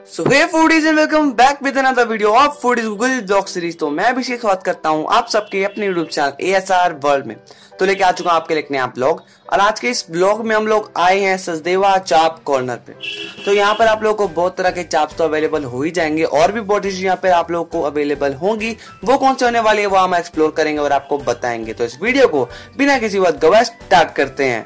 So hey foodies and welcome back with another video of foodies Google blog series. तो मैं अभिषेक बात करता हूँ आप सबके अपने यूट्यूब चैनल ASR वर्ल्ड में। तो लेके आ चुका हूँ आपके लिए नया ब्लॉग, और आज के इस ब्लॉग में हम लोग आए हैं सचदेवा चाप कॉर्नर पे। तो यहाँ पर आप लोगों को बहुत तरह के चाप्स तो अवेलेबल हो ही जाएंगे, और भी बहुत डिश यहाँ पे आप लोगों को अवेलेबल होंगी। वो कौन से होने वाली है वो हम एक्सप्लोर करेंगे और आपको बताएंगे। तो इस वीडियो को बिना किसी बात गवाए स्टार्ट करते हैं।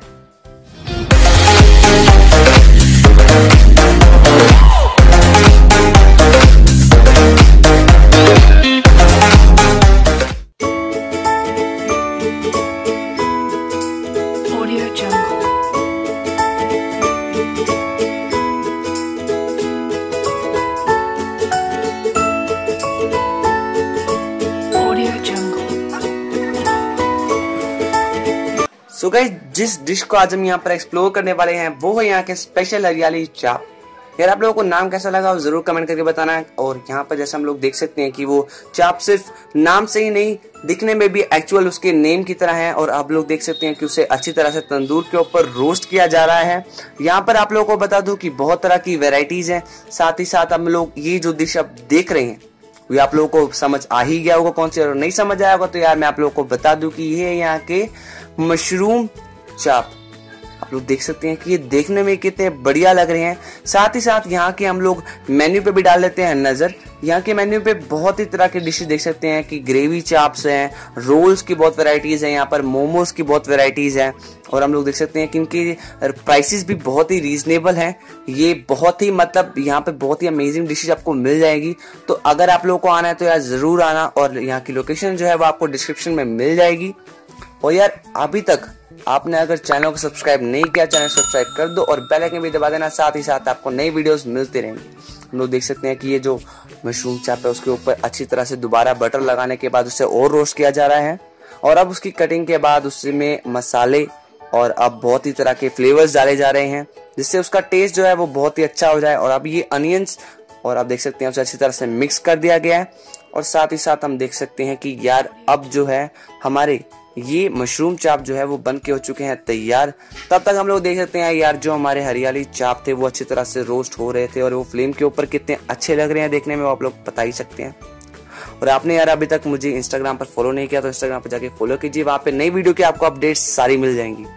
सो गाइस, जिस डिश को आज हम यहाँ पर एक्सप्लोर करने वाले हैं वो है यहाँ के स्पेशल हरियाली चाप। यार आप लोगों को नाम कैसा लगा जरूर कमेंट करके बताना है। और यहाँ पर जैसे हम लोग देख सकते हैं कि वो चाप सिर्फ नाम से ही नहीं, दिखने में भी एक्चुअल उसके नेम की तरह है। और आप लोग देख सकते हैं कि उसे अच्छी तरह से तंदूर के ऊपर रोस्ट किया जा रहा है। यहाँ पर आप लोगों को बता दूं कि बहुत तरह की वेराइटीज हैं। साथ ही साथ हम लोग ये जो डिश आप देख रहे हैं वो आप लोगों को समझ आ ही गया होगा कौन सी, और नहीं समझ आया होगा तो यार मैं आप लोगों को बता दूं कि ये यहाँ के मशरूम चाप। आप लोग देख सकते हैं कि ये देखने में कितने बढ़िया लग रहे हैं। साथ ही साथ यहाँ के हम लोग मेन्यू पे भी डाल लेते हैं नजर। यहाँ के मेन्यू पे बहुत ही तरह के डिशेज देख सकते हैं कि ग्रेवी चाप्स हैं, रोल्स की बहुत वैरायटीज हैं, यहाँ पर मोमोज की बहुत वैरायटीज हैं। और हम लोग देख सकते हैं कि इनकी प्राइसेस भी बहुत ही रीजनेबल हैं। ये बहुत ही मतलब यहाँ पे बहुत ही अमेजिंग डिशेज आपको मिल जाएगी। तो अगर आप लोगों को आना है तो यार जरूर आना, और यहाँ की लोकेशन जो है वो आपको डिस्क्रिप्शन में मिल जाएगी। और यार अभी तक आपने अगर चैनल को सब्सक्राइब नहीं किया, चैनल सब्सक्राइब कर दो और बेल आइकन भी दबा देना। साथ ही साथ आपको नई वीडियोस मिलती रहेंगी। हम लोग देख सकते हैं कि ये जो मशरूम चाप है उसके ऊपर अच्छी तरह से दोबारा बटर लगाने के बाद उसे और रोस्ट किया जा रहा है। और अब उसकी कटिंग के बाद उसमें मसाले और अब बहुत ही तरह के फ्लेवर्स डाले जा रहे हैं, जिससे उसका टेस्ट जो है वो बहुत ही अच्छा हो जाए। और अब ये अनियंस और आप देख सकते हैं उसे अच्छी तरह से मिक्स कर दिया गया है। और साथ ही साथ हम देख सकते हैं कि यार अब जो है हमारे ये मशरूम चाप जो है वो बन के हो चुके हैं तैयार। तब तक हम लोग देख सकते हैं यार जो हमारे हरियाली चाप थे वो अच्छी तरह से रोस्ट हो रहे थे, और वो फ्लेम के ऊपर कितने अच्छे लग रहे हैं देखने में वो आप लोग बता ही सकते हैं। और आपने यार अभी तक मुझे इंस्टाग्राम पर फॉलो नहीं किया तो इंस्टाग्राम पर जाके फॉलो कीजिए, वहां पे नई वीडियो की आपको अपडेट्स सारी मिल जाएंगी।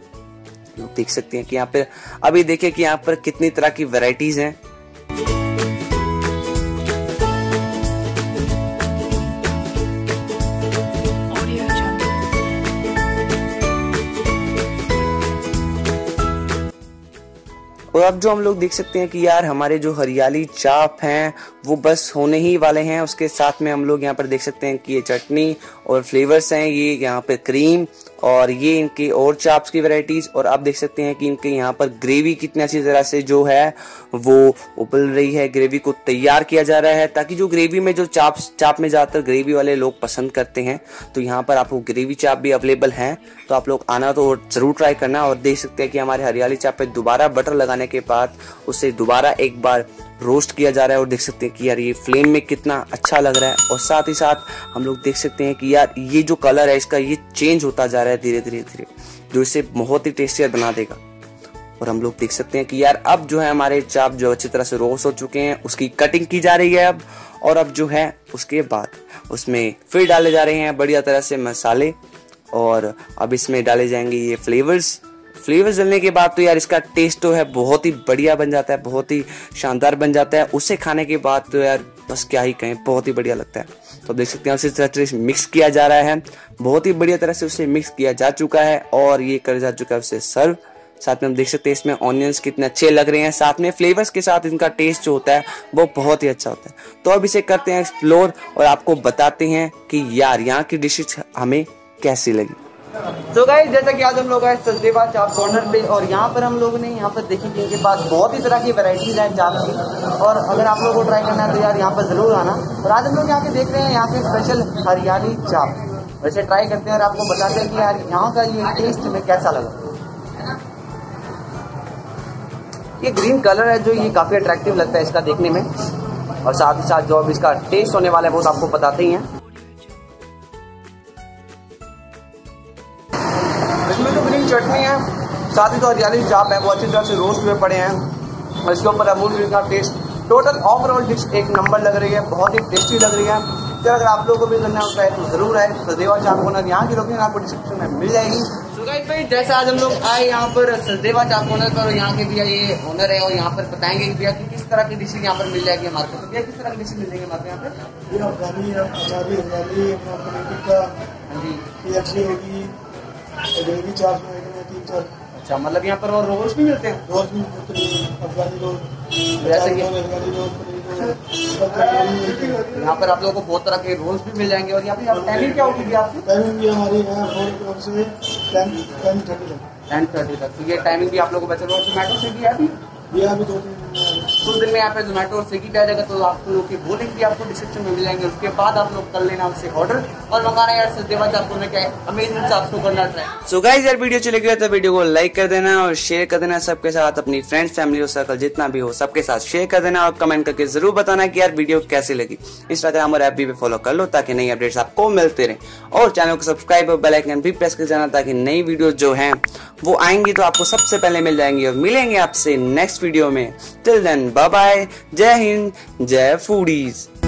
लोग देख सकते हैं कि यहाँ पे अभी देखिए कि यहाँ पर कितनी तरह की वेराइटीज हैं। और अब जो हम लोग देख सकते हैं कि यार हमारे जो हरियाली चाप हैं वो बस होने ही वाले हैं। उसके साथ में हम लोग यहाँ पर देख सकते हैं कि ये चटनी और फ्लेवर्स हैं, ये यहाँ पे क्रीम और ये इनकी और चाप्स की वैरायटीज। और आप देख सकते हैं कि इनके यहाँ पर ग्रेवी कितनी अच्छी तरह से जो है वो उबल रही है। ग्रेवी को तैयार किया जा रहा है ताकि जो ग्रेवी में जो चाप में ज्यादातर ग्रेवी वाले लोग पसंद करते हैं, तो यहाँ पर आपको ग्रेवी चाप भी अवेलेबल है। तो आप लोग आना तो जरूर ट्राई करना। और देख सकते हैं कि हमारे हरियाली चाप पे दोबारा बटर लगाने के बाद उसे दोबारा एक बार रोस्ट किया जा रहा है। और देख सकते हैं कि यार ये फ्लेम में कितना अच्छा लग रहा है। और साथ ही साथ हम लोग देख सकते हैं कि यार ये जो कलर है इसका ये चेंज होता जा रहा है धीरे धीरे धीरे, जो इसे बहुत ही टेस्टियर बना देगा। और हम लोग देख सकते हैं कि यार अब जो है हमारे चाप जो अच्छी तरह से रोस्ट हो चुके हैं, उसकी कटिंग की जा रही है अब। और अब जो है उसके बाद उसमें फिर डाले जा रहे हैं बढ़िया तरह से मसाले, और अब इसमें डाले जाएंगे ये फ्लेवर्स डालने के बाद तो यार इसका टेस्ट तो है बहुत ही बढ़िया बन जाता है, बहुत ही शानदार बन जाता है। उसे खाने के बाद तो यार बस क्या ही कहें, बहुत ही बढ़िया लगता है। तो देख सकते हैं उसे तरह से मिक्स किया जा रहा है, बहुत ही बढ़िया तरह से उसे मिक्स किया जा चुका है। और ये कर जा चुका है उसे सर्व। साथ में हम देख सकते हैं इसमें ऑनियंस कितने अच्छे लग रहे हैं, साथ में फ्लेवर्स के साथ इनका टेस्ट जो होता है वो बहुत ही अच्छा होता है। तो अब इसे करते हैं एक्सप्लोर और आपको बताते हैं कि यार यहाँ की डिशेज हमें कैसी लगी। तो गाइस, जैसा कि आज हम लोग आए सचदेवा चाप कॉर्नर पे, और यहाँ पर हम लोग ने यहाँ पर देखी कि इनके पास बहुत ही तरह की वैरायटीज हैं चाप की। और अगर आप लोगों को ट्राई करना है तो यार यहाँ पर जरूर आना। और आज हम लोग यहाँ पे देख रहे हैं यहाँ के स्पेशल हरियाली चाप। वैसे ट्राई करते हैं और आपको बताते हैं कि यार यहाँ का ये टेस्ट हमें कैसा लगा। ये ग्रीन कलर है जो ये काफी अट्रैक्टिव लगता है इसका देखने में, और साथ ही साथ जो अब इसका टेस्ट होने वाला है वो आपको बताते ही हैं। इसमें जो ग्रीन चटनी है, साथ ही जो हरियाली चाप है वो अच्छी तरह से रोस्ट हुए पड़े हैं, और इसके ऊपर अमूल का टेस्ट टोटल ओवरऑल डिश एक नंबर लग रही है, बहुत ही टेस्टी लग रही है। तो अगर आप लोगों को भी करना होता है तो जरूर आए सचदेवा चाप कॉर्नर। यहाँ की लोकेशन आपको डिस्क्रिप्शन में मिल जाएगी। तो गाइस भाई जैसा आज हम लोग आए यहाँ पर सचदेवा चाप कॉर्नर पर, और यहाँ के भैया ये ओनर है और यहाँ पर बताएंगे कि भैया किस तरह की डिशेज यहाँ पर मिल जाएगी हमारे को। भैया किस तरह की डिशेज मिल जाएगी हमारे यहाँ पर? अच्छा, मतलब यहाँ पर और रोल्स भी मिलते हैं? रोल्स भी मिलते हैं, अफगानी रोल, जैसे कि यहाँ पर आप लोगों को बहुत तरह के रोल्स भी मिल जाएंगे। और यहाँ पे टाइमिंग क्या होगी आपकी? टाइमिंग भी हमारी है 4 से 10:30 तक। तो ये टाइमिंग भी आप लोगों को बचा। और जोमेटो से भी है अभी? ये अभी 2 दिन में यहाँ पे जोमेटो और स्विगी पे आ जाएगा। तो आप लोग के वो लिंक भी आपको डिस्क्रिप्शन में मिल जाएंगे। उसके बाद आप लोग कर लेना उससे ऑर्डर और मंगाना यार सचदेवा चाप कॉर्नर क्या है अमेजिंग से आपको करना ट्राई। सो गाइस यार वीडियो चलेगी तो वीडियो को लाइक कर देना और शेयर कर देना सबके साथ, अपनी फ्रेंड्स फैमिली और सर्कल जितना भी हो सबके साथ शेयर कर देना और कमेंट करके जरूर बताना कि यार वीडियो कैसी लगी। इंस्टाग्राम और FB पे फॉलो कर लो ताकि नई अपडेट्स आपको मिलते रहे, और चैनल को सब्सक्राइब और बेल आइकन भी प्रेस कर जाना ताकि नई वीडियो जो हैं वो आएंगी तो आपको सबसे पहले मिल जाएंगी। और मिलेंगे आपसे नेक्स्ट वीडियो में। टिल देन बाय बाय, जय हिंद, जय फूडीज।